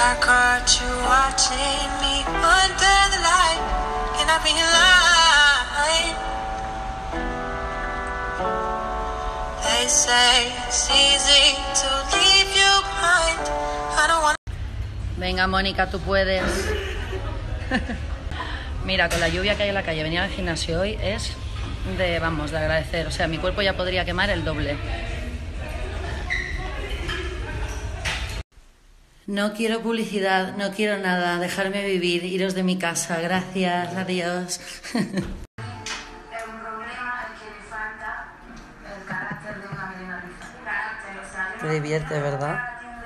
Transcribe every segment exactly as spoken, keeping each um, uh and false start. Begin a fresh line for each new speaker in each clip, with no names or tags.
I caught you watching me under the light, and I've been lying. They say it's easy to leave you behind. I don't want.
Venga, Mónica, tú puedes. Mira, con la lluvia que hay en la calle, venir al gimnasio hoy es de, vamos, de agradecer. O sea, mi cuerpo ya podría quemar el doble. No quiero publicidad, no quiero nada, dejarme vivir, iros de mi casa, gracias, adiós. Te divierte, ¿verdad?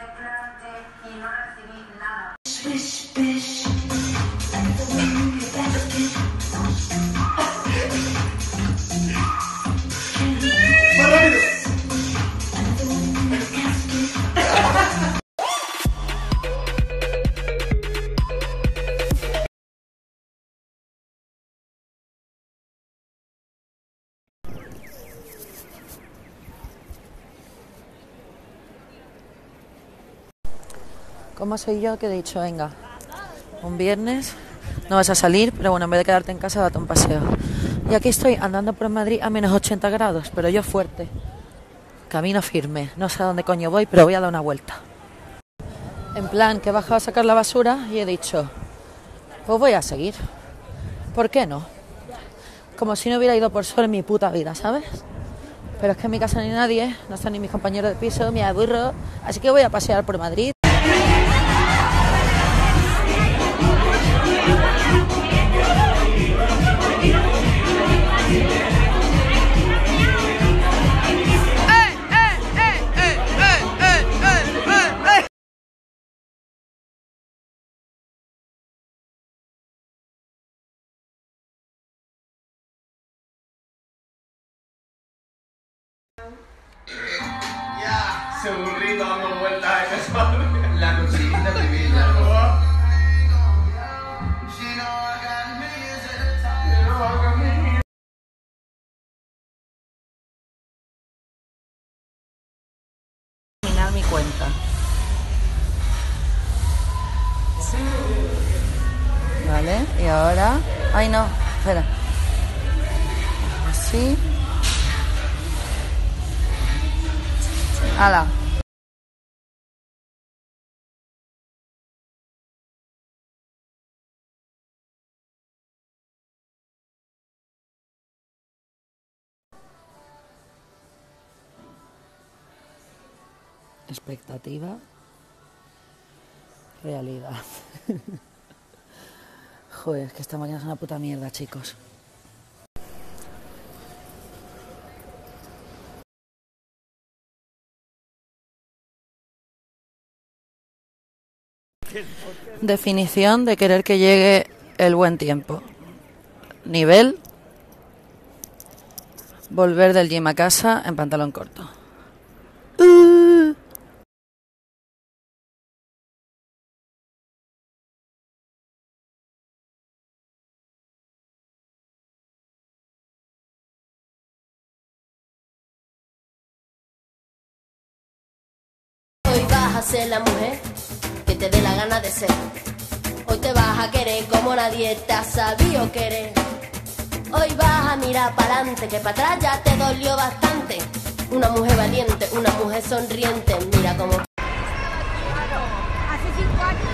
¿Cómo soy yo que he dicho, venga, un viernes no vas a salir, pero bueno, en vez de quedarte en casa, date un paseo? Y aquí estoy andando por Madrid a menos ochenta grados, pero yo fuerte, camino firme, no sé a dónde coño voy, pero voy a dar una vuelta. En plan, que he bajado a sacar la basura y he dicho, pues voy a seguir, ¿por qué no? Como si no hubiera ido por sol en mi puta vida, ¿sabes? Pero es que en mi casa no hay nadie, no están ni mis compañeros de piso, me aburro, así que voy a pasear por Madrid.
Ya, se burrito dando vueltas a ese sol. La cosita divina.
Terminar mi cuenta. Vale, y ahora... Ay, no, espera. Así. ¡Hala! Expectativa, realidad. Joder, es que esta mañana es una puta mierda, chicos. Definición de querer que llegue el buen tiempo. Nivel: volver del gym a casa en pantalón corto. Uh.
Hoy vas a ser la mujer que te dé la gana de ser. Hoy te vas a querer como nadie te ha sabido querer. Hoy vas a mirar para adelante, que para atrás ya te dolió bastante. Una mujer valiente, una mujer sonriente, mira cómo...
Hace cinco años.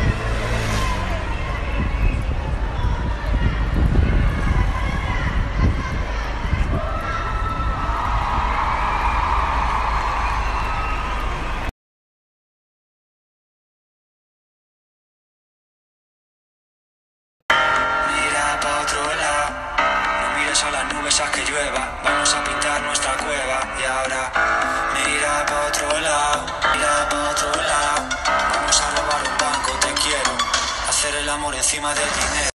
A las nubes a que llueva, vamos a pintar nuestra cueva. Y ahora mira pa' otro lado, mira pa' otro lado. Vamos a robar un banco, te quiero hacer el amor encima del dinero.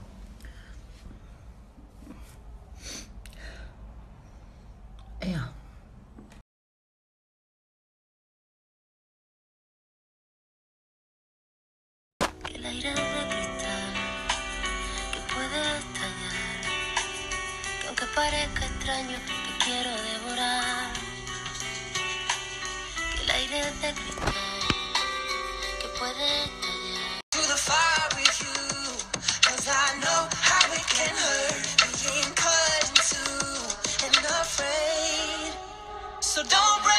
Ea.
El aire de cristal que puede estallar, que aunque parezca extraño te quiero devorar. El aire de cristal que puede estallar, so don't